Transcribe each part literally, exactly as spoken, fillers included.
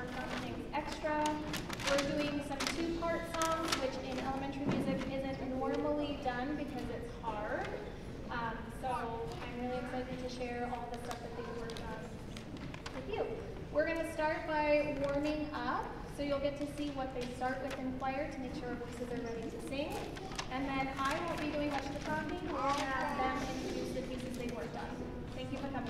some things extra. We're doing some two-part songs, which in elementary music isn't normally done because it's hard. Um, so I'm really excited to share all the stuff that they've worked on with you. We're going to start by warming up, so you'll get to see what they start with in choir to make sure our voices are ready to sing. And then I won't be doing much of the talking. We'll have them introduce the pieces they've worked on. Thank you for coming.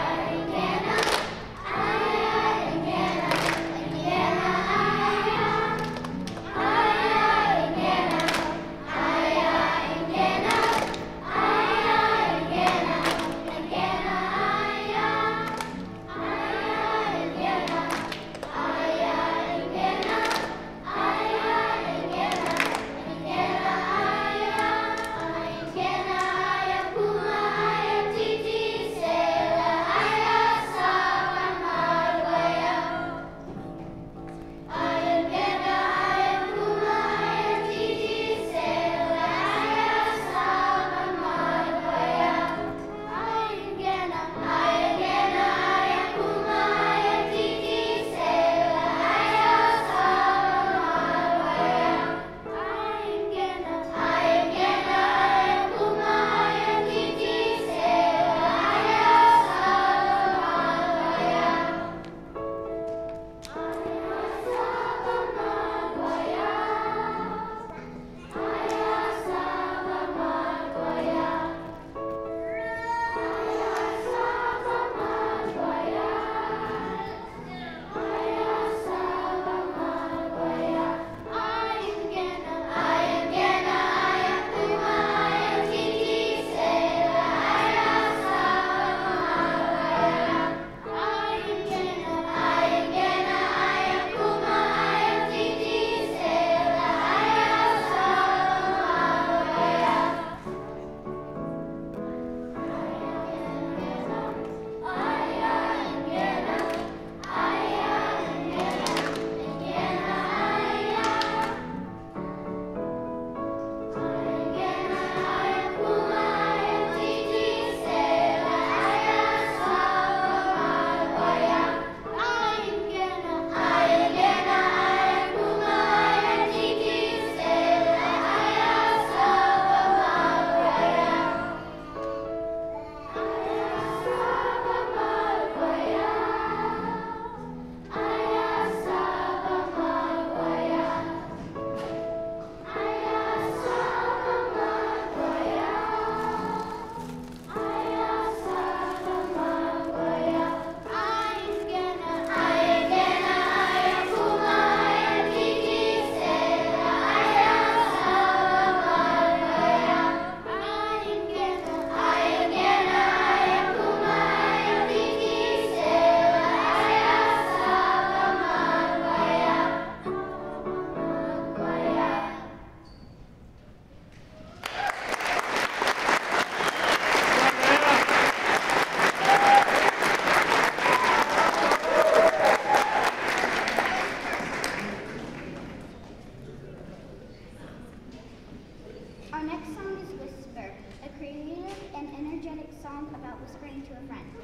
Yeah. Our next song is Whisper, a creative and energetic song about whispering to a friend.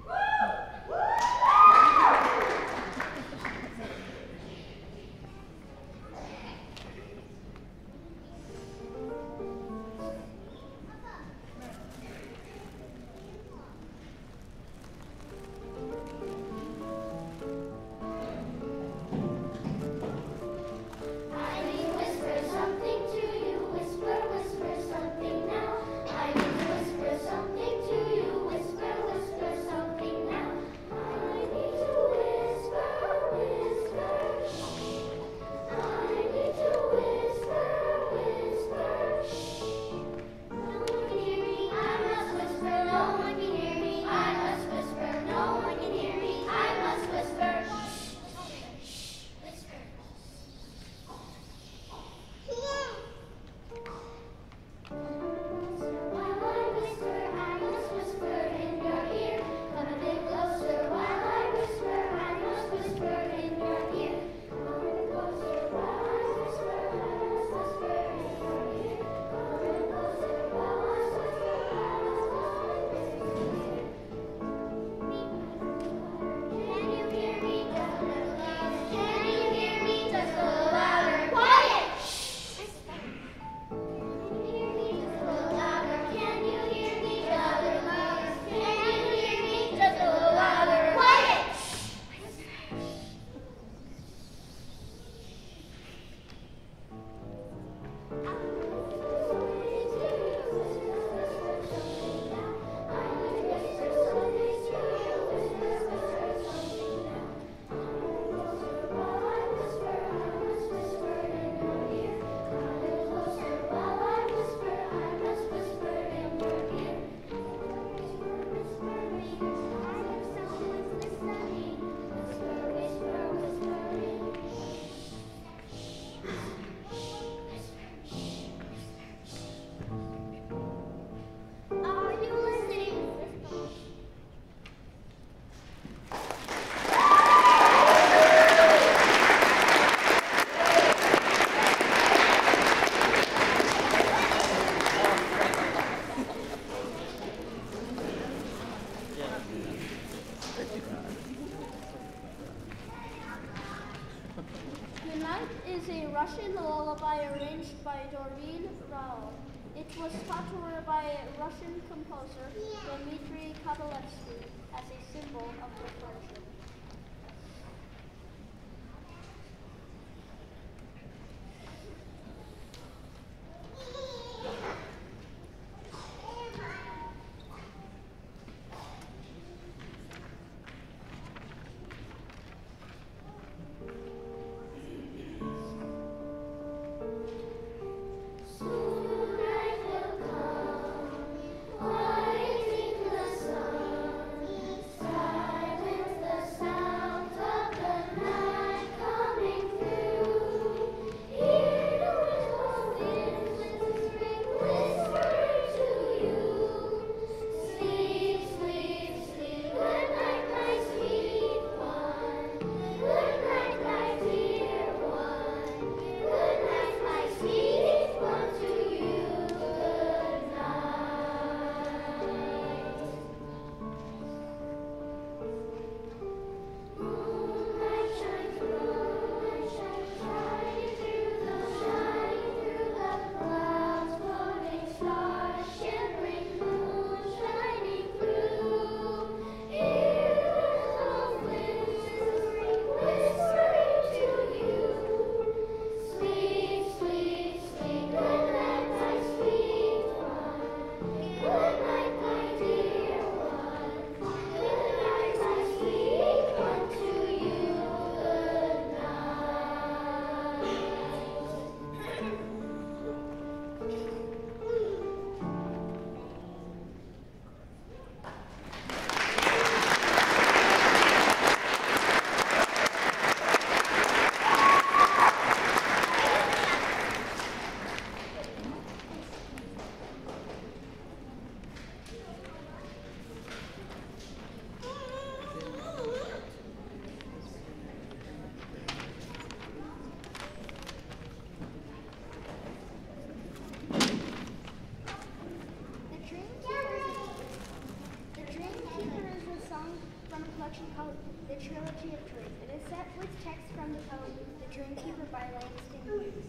is a Russian lullaby arranged by Doreen Rao. It was taught to her by Russian composer Dmitry Kabalevsky as a symbol of her friendship. Silence the Dreamkeeper by Langston Hughes.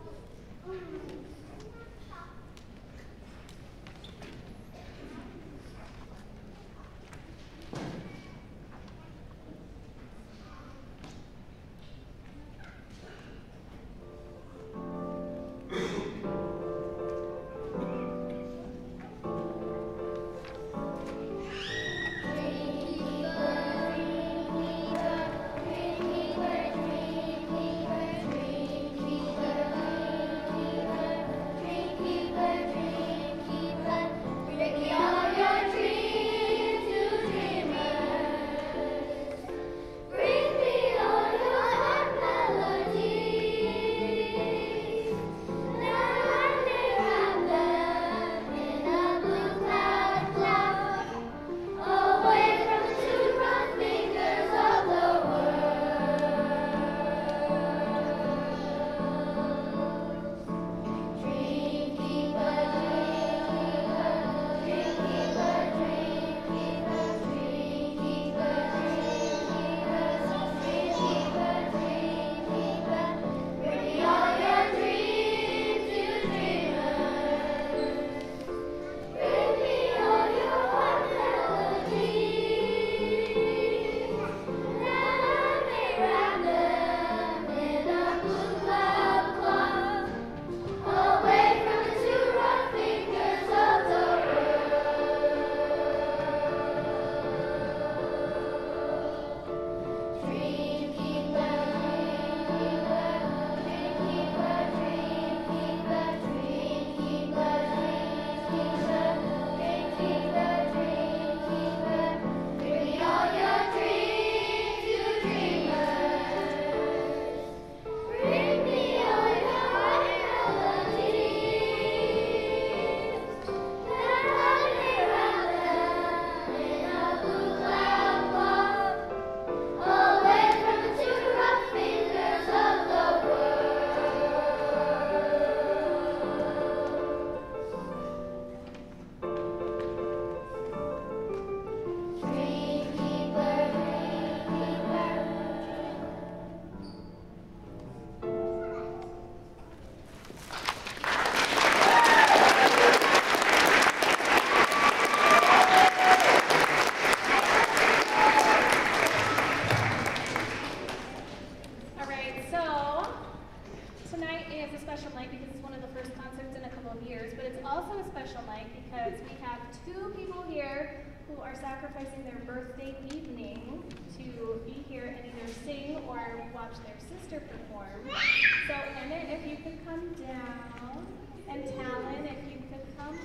Sacrificing their birthday evening to be here and either sing or watch their sister perform. So Emmett, if you could come down, and Talon, if you could come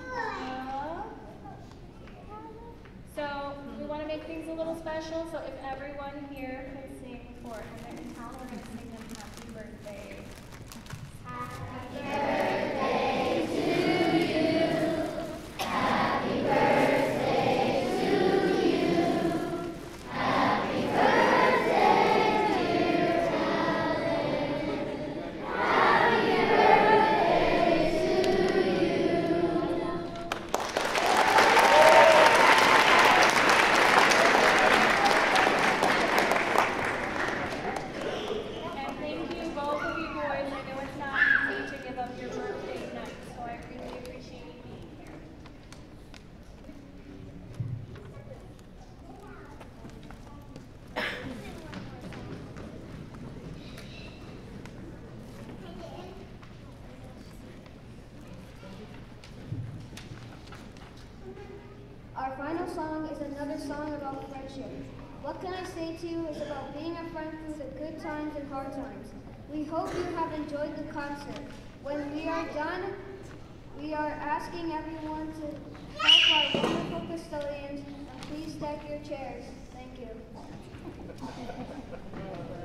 up. So we want to make things a little special, so if everyone here could sing for Emmett and Talon, we're going to sing them happy birthday. Happy birthday to you. Happy birthday. Our final song is another song about friendship. What Can I Say to You is about being a friend through the good times and hard times. We hope you have enjoyed the concert. When we are done, we are asking everyone to help our wonderful custodians and please stack your chairs. Thank you.